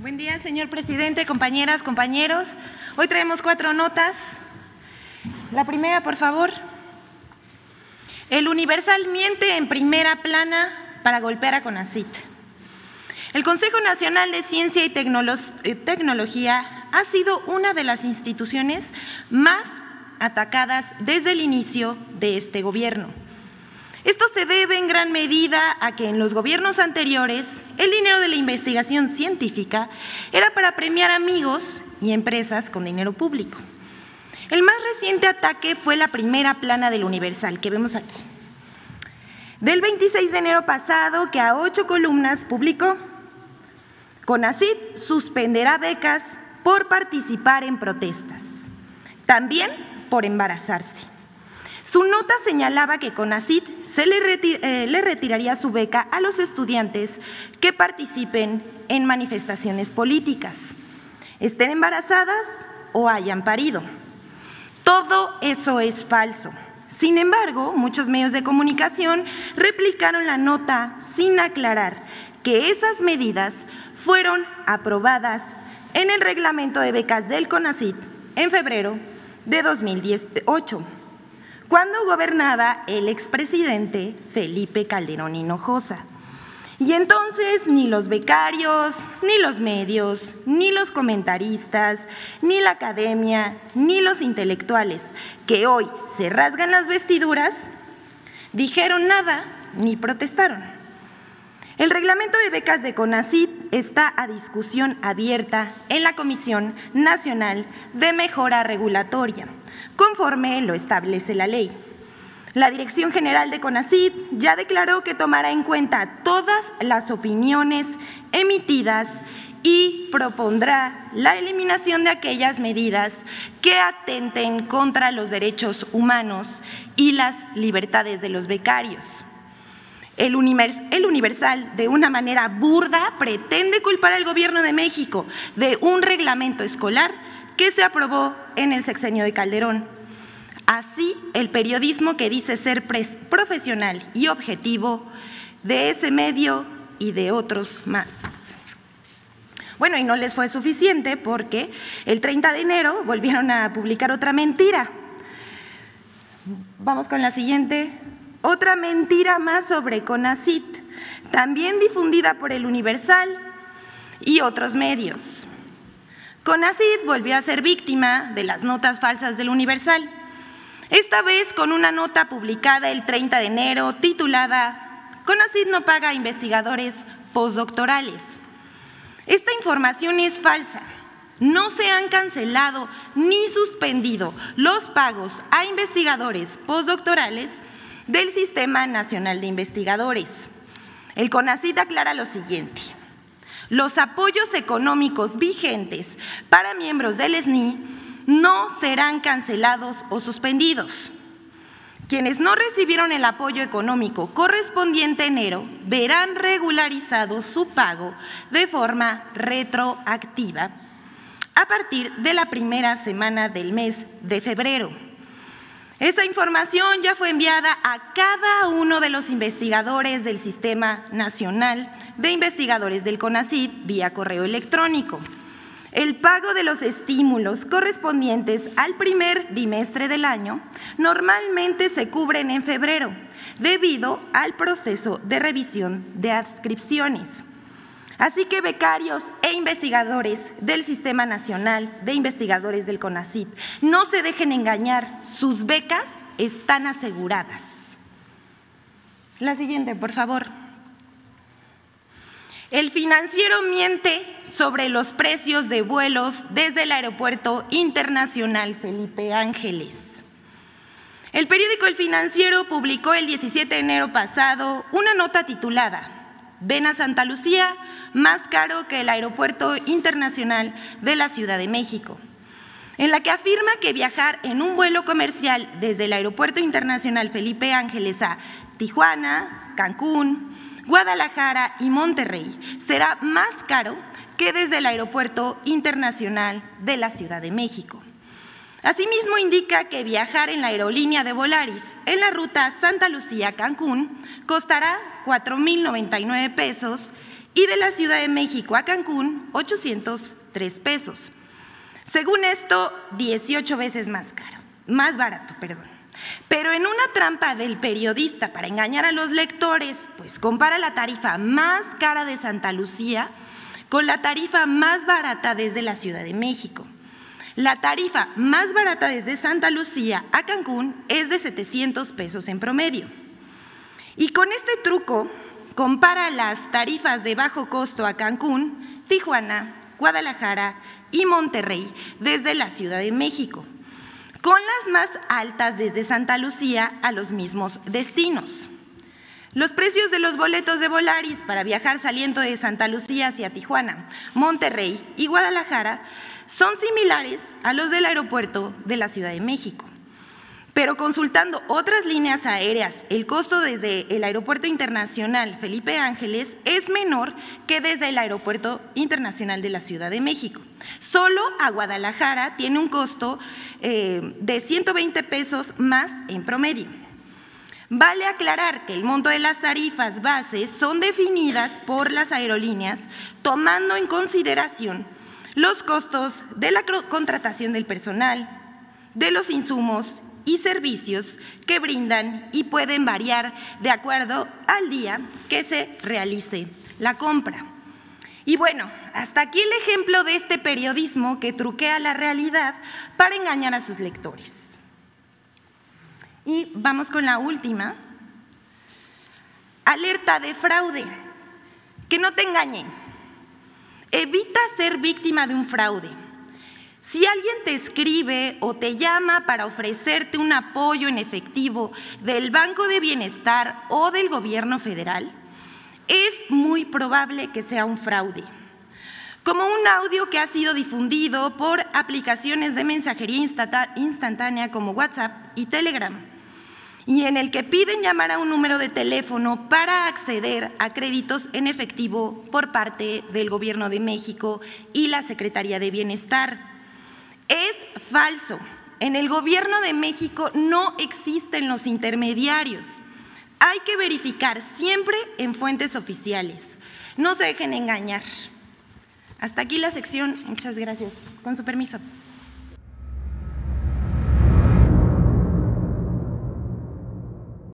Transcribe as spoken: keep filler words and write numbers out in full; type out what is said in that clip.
Buen día, señor presidente, compañeras, compañeros. Hoy traemos cuatro notas. La primera, por favor. El Universal miente en primera plana para golpear a CONACYT. El Consejo Nacional de Ciencia y Tecnología ha sido una de las instituciones más atacadas desde el inicio de este gobierno. Esto se debe en gran medida a que en los gobiernos anteriores el dinero de la investigación científica era para premiar amigos y empresas con dinero público. El más reciente ataque fue la primera plana del Universal, que vemos aquí. Del veintiséis de enero pasado, que a ocho columnas publicó: CONACYT suspenderá becas por participar en protestas, también por embarazarse. Su nota señalaba que CONACYT se le, retir, eh, le retiraría su beca a los estudiantes que participen en manifestaciones políticas, estén embarazadas o hayan parido. Todo eso es falso. Sin embargo, muchos medios de comunicación replicaron la nota sin aclarar que esas medidas fueron aprobadas en el reglamento de becas del CONACYT en febrero de dos mil dieciocho. Cuando gobernaba el expresidente Felipe Calderón Hinojosa. Y entonces ni los becarios, ni los medios, ni los comentaristas, ni la academia, ni los intelectuales que hoy se rasgan las vestiduras, dijeron nada ni protestaron. El reglamento de becas de CONACYT está a discusión abierta en la Comisión Nacional de Mejora Regulatoria, conforme lo establece la ley. La Dirección General de CONACYT ya declaró que tomará en cuenta todas las opiniones emitidas y propondrá la eliminación de aquellas medidas que atenten contra los derechos humanos y las libertades de los becarios. El Universal, de una manera burda, pretende culpar al Gobierno de México de un reglamento escolar que se aprobó en el sexenio de Calderón. Así, el periodismo que dice ser profesional y objetivo de ese medio y de otros más. Bueno, y no les fue suficiente porque el treinta de enero volvieron a publicar otra mentira. Vamos con la siguiente. Otra mentira más sobre CONACYT, también difundida por el Universal y otros medios. CONACYT volvió a ser víctima de las notas falsas del Universal, esta vez con una nota publicada el treinta de enero titulada CONACYT no paga a investigadores postdoctorales. Esta información es falsa. No se han cancelado ni suspendido los pagos a investigadores postdoctorales del Sistema Nacional de Investigadores. El CONACYT aclara lo siguiente: los apoyos económicos vigentes para miembros del S N I no serán cancelados o suspendidos. Quienes no recibieron el apoyo económico correspondiente a enero verán regularizado su pago de forma retroactiva a partir de la primera semana del mes de febrero. Esa información ya fue enviada a cada uno de los investigadores del Sistema Nacional de Investigadores del CONACYT vía correo electrónico. El pago de los estímulos correspondientes al primer bimestre del año normalmente se cubren en febrero, debido al proceso de revisión de adscripciones. Así que becarios e investigadores del Sistema Nacional de Investigadores del CONACYT, no se dejen engañar, sus becas están aseguradas. La siguiente, por favor. El Financiero miente sobre los precios de vuelos desde el Aeropuerto Internacional Felipe Ángeles. El periódico El Financiero publicó el diecisiete de enero pasado una nota titulada Ven a Santa Lucía, más caro que el Aeropuerto Internacional de la Ciudad de México, en la que afirma que viajar en un vuelo comercial desde el Aeropuerto Internacional Felipe Ángeles a Tijuana, Cancún, Guadalajara y Monterrey será más caro que desde el Aeropuerto Internacional de la Ciudad de México. Asimismo, indica que viajar en la aerolínea de Volaris en la ruta Santa Lucía-Cancún costará cuatro mil noventa y nueve pesos y de la Ciudad de México a Cancún, ochocientos tres pesos. Según esto, dieciocho veces más caro, más barato, perdón. Pero en una trampa del periodista para engañar a los lectores, pues compara la tarifa más cara de Santa Lucía con la tarifa más barata desde la Ciudad de México. La tarifa más barata desde Santa Lucía a Cancún es de setecientos pesos en promedio. Y con este truco compara las tarifas de bajo costo a Cancún, Tijuana, Guadalajara y Monterrey desde la Ciudad de México, con las más altas desde Santa Lucía a los mismos destinos. Los precios de los boletos de Volaris para viajar saliendo de Santa Lucía hacia Tijuana, Monterrey y Guadalajara son similares a los del aeropuerto de la Ciudad de México. Pero consultando otras líneas aéreas, el costo desde el Aeropuerto Internacional Felipe Ángeles es menor que desde el Aeropuerto Internacional de la Ciudad de México. Solo a Guadalajara tiene un costo eh, de ciento veinte pesos más en promedio. Vale aclarar que el monto de las tarifas bases son definidas por las aerolíneas tomando en consideración los costos de la contratación del personal, de los insumos y servicios que brindan y pueden variar de acuerdo al día que se realice la compra. Y bueno, hasta aquí el ejemplo de este periodismo que truquea la realidad para engañar a sus lectores. Y vamos con la última. Alerta de fraude. Que no te engañen. Evita ser víctima de un fraude. Si alguien te escribe o te llama para ofrecerte un apoyo en efectivo del Banco de Bienestar o del Gobierno federal, es muy probable que sea un fraude. Como un audio que ha sido difundido por aplicaciones de mensajería instantánea como WhatsApp y Telegram, y en el que piden llamar a un número de teléfono para acceder a créditos en efectivo por parte del Gobierno de México y la Secretaría de Bienestar. Es falso. En el Gobierno de México no existen los intermediarios. Hay que verificar siempre en fuentes oficiales. No se dejen engañar. Hasta aquí la sección. Muchas gracias. Con su permiso.